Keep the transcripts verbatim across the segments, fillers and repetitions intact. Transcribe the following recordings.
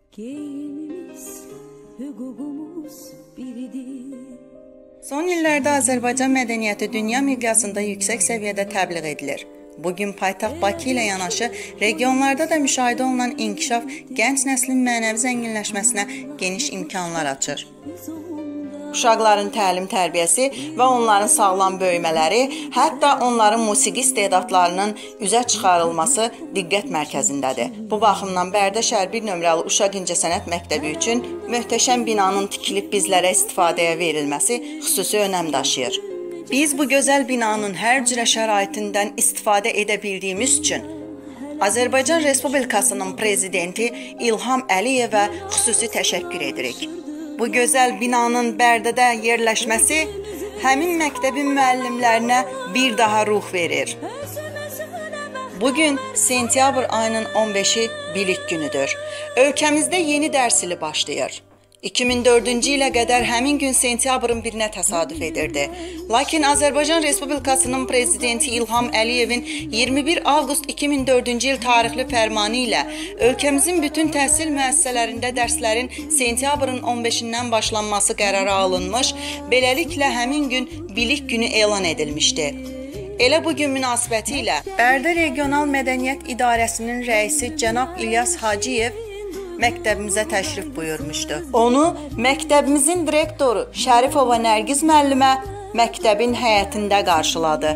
Geyimimiz, hüququmuz biridir. Son illərdə Azərbaycan mədəniyyəti dünya miqyasında yüksək səviyyədə təbliğ edilir. Bugün paytaxt Bakı ilə yanaşı regionlarda da müşahidə olunan inkişaf gənc nəslin mənəvi zənginləşməsinə geniş imkanlar açır. Uşaqların təlim tərbiyəsi və onların sağlam böyümələri, hətta onların musiqi istedadlarının üzə çıxarılması diqqət mərkəzindədir. Bu baxımdan Bərdə şəhər bir nömrəli Uşaq İncəsənət Məktəbi üçün möhtəşəm binanın tikilib bizlərə istifadəyə verilməsi xüsusi önəm daşıyır. Biz bu gözəl binanın hər cürə şəraitindən istifadə edə bildiyimiz üçün Azərbaycan Respublikasının prezidenti İlham Əliyevə xüsusi təşəkkür edirik. Bu gözəl binanın Bərdədə yerləşməsi həmin məktəbin müəllimlərinə bir daha ruh verir. Bugün sentyabr ayının on beşi bilik günüdür. Ölkəmizdə yeni dərs ili başlayır. iki min dördüncü ilə qədər həmin gün sentyabrın birinə təsadüf edirdi. Lakin Azərbaycan Respublikasının prezidenti İlham Əliyevin iyirmi bir avqust iki min dördüncü il tarixli fərmanı ilə ölkəmizin bütün təhsil müəssisələrində dərslərin sentyabrın on beşindən başlanması qərarı alınmış, beləliklə həmin gün bilik günü elan edilmişdi. Elə bu gün münasibəti ilə Bərdə Regional Mədəniyyət İdarəsinin rəisi cənab İlyas Hacıyev məktəbimizə təşrif buyurmuşdu. Onu məktəbimizin direktoru Şərifova Nərgiz müəllimə məktəbin həyətində qarşıladı.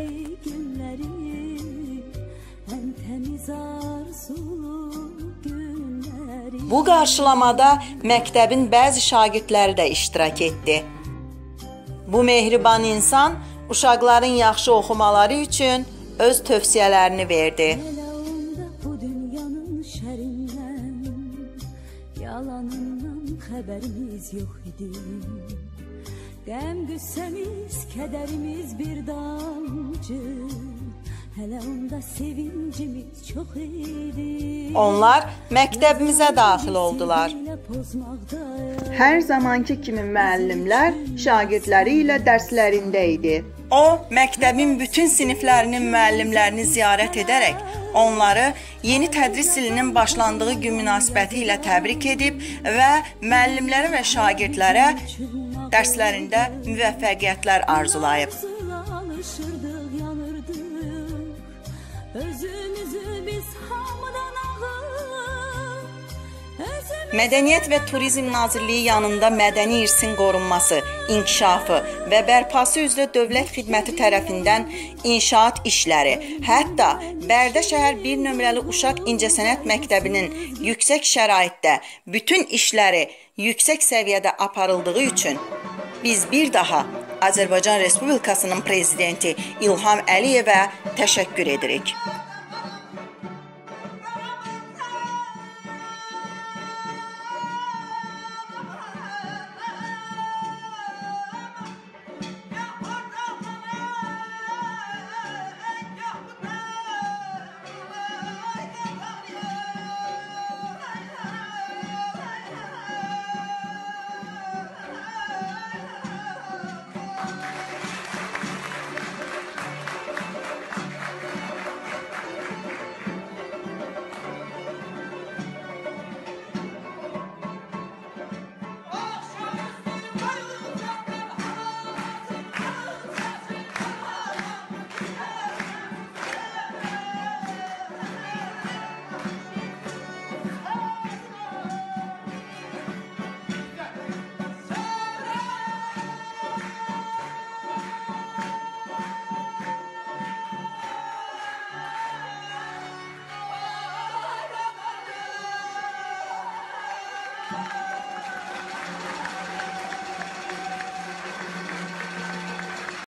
Bu qarşılamada məktəbin bəzi şagirdləri də iştirak etdi. Bu mehriban insan uşaqların yaxşı oxumaları üçün öz tövsiyələrini verdi. Yalanından xəbərimiz yox idi. Qəm qüssəmiz, kədərimiz bir damcı. Hələ onda sevincimiz çox idi. Onlar məktəbimizə daxil oldular. Hər zamanki kimi müəllimlər şagirdləri ilə dərslərində idi. O, məktəbin bütün siniflərinin müəllimlərini ziyarət edərək onları yeni tədris ilinin başlandığı gün münasibəti ilə təbrik edib və müəllimlərə və şagirdlərə dərslərində müvəffəqiyyətlər arzulayıb. Mədəniyyət və Turizm Nazirliyi yanında mədəni irsin qorunması, inkişafı və bərpası üzrə dövlət xidməti tərəfindən inşaat işləri, hətta Bərdə şəhər bir nömrəli Uşaq İncəsənət Məktəbinin yüksək şəraitdə bütün işləri yüksək səviyyədə aparıldığı üçün biz bir daha Azərbaycan Respublikasının prezidenti İlham Əliyevə təşəkkür edirik.